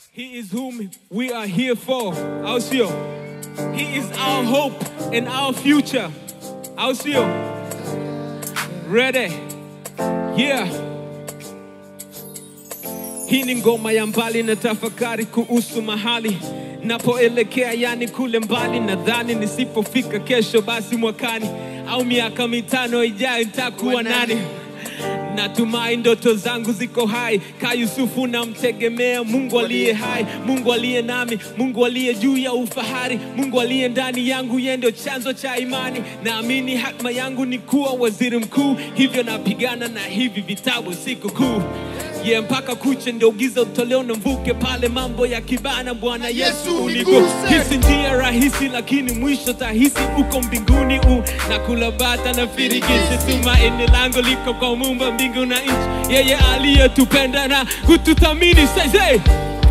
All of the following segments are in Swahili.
He is whom we are here for. Ausio. He is our hope and our future. Ausio. Ready? Yeah. Hii ni ngoma ya mbali na tafakari kuhusu mahali napoelekea, yani kule mbali. Nadhani nisipofika kesho basi mwakani au miaka mitano ijayo nitakuwa nani. Natumai ndoto zangu ziko hai, ka Yusufu namtegemea Mungu aliye hai, Mungu aliye nami, Mungu aliye juu ya ufahari, Mungu aliye ndani yangu, yeye ndio chanzo cha imani. Naamini hatma yangu ni kuwa waziri mkuu, hivyo napigana na hivi vitabu siku kuu. Yeah, mpaka kuche ndio giza utoleo na mvuke pale mambo ya kibana. Bwana Yesu uniguse. Hisi njia rahisi lakini mwisho tahisi uko mbinguni. Nakula bata na firikisi, tumaini langu liko kwa Muumba mbingu na nchi, yeye aliyetupenda na kututhamini. Say hey.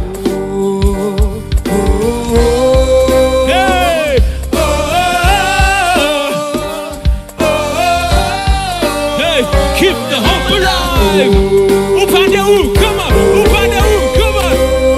Hey, keep the hope alive. Upande huu, come on. Upande huu, come on.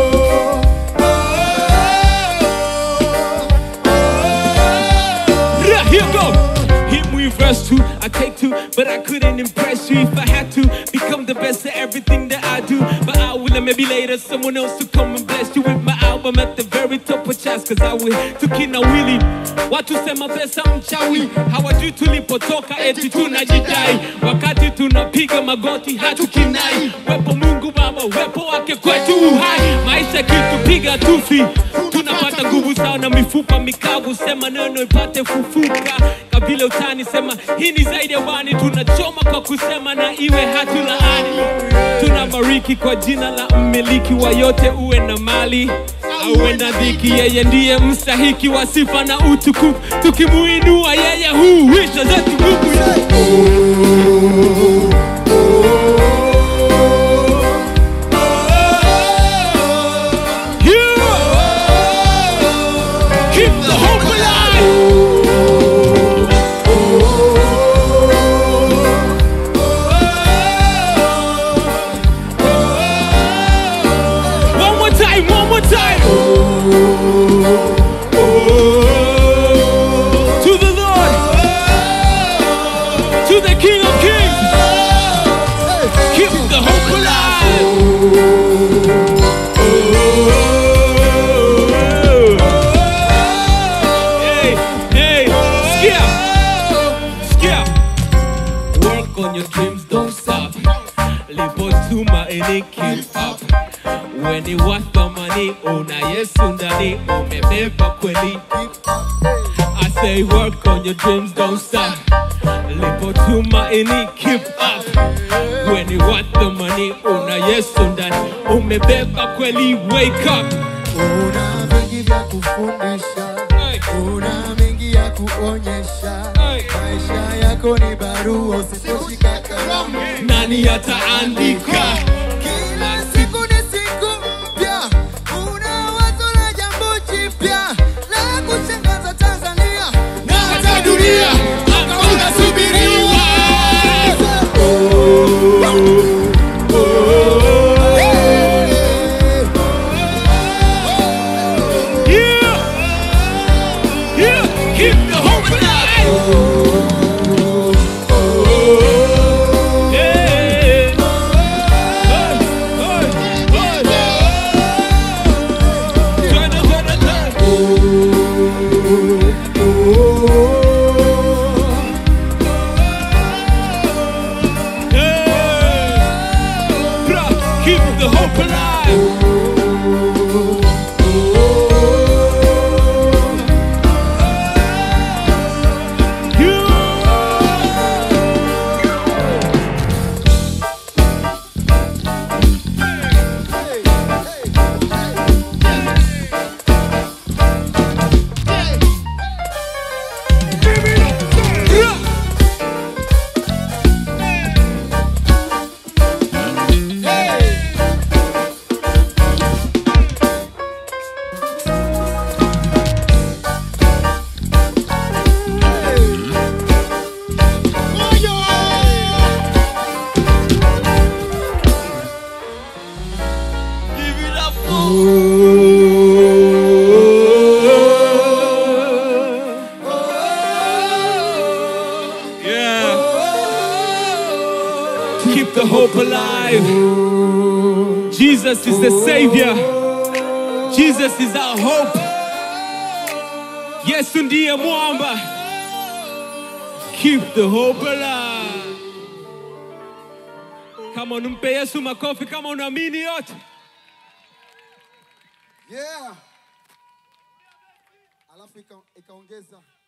Here you go. Hit me verse 2, I take 2, but I couldn't impress you if I had to become the best at everything that I do. But I will, and maybe later someone else to come and bless you with my album at the very top of chance. Cause I will tukina wili watu sema pesa mchawi, hawajui tulipotoka eti tunajidai, wakati tunapiga magoti hatukinai. Wepo Mungu Baba, wepo wake kwetu uhai, maisha kitu piga tufi, tunapata nguvu sana mifupa mikavu, sema neno ipate fufuka. Kabila utani sema hii ni zaidi ya wani, tunachoma kwa kusema na iwe hatulaani. Tunabariki kwa jina la mmiliki wa yote, uwe na mali auwe na dhiki, yeye ndiye mstahiki wa sifa na utukufu. Tukimuinua yeye huisha zetu nguvu. Keep the hope alive. One more time. To the Lord, to the King of Kings. Keep the hope alive. Hey, hey, Skia. Work on your dreams, don't stop. Lipotuma and keep up. When you want the money, una Yesu ndani, umebeba kweli. I say work on your dreams, don't stop. Lipotuma and keep up. When you want the money, una Yesu ndani, umebeba kweli. Wake up. Una mengi ya kufundisha, una mengi ya kuonyesha. Maisha yako ni barua, usiposhika kalamu nani ataandika? Kila siku ni siku mpya, una wazo la jambo jipya la kushangaza Tanzania na hata dunia. Hapa unasubiriwa. Keep the hope alive. Keep the hope alive. Yeah. Keep the hope alive. Jesus is the Savior. Jesus is our hope. Yesu ndiye mwamba. Keep the hope alive. Kama unampe Yesu makofi, kama unaamini yote. Yeah. Alafu ikaongeza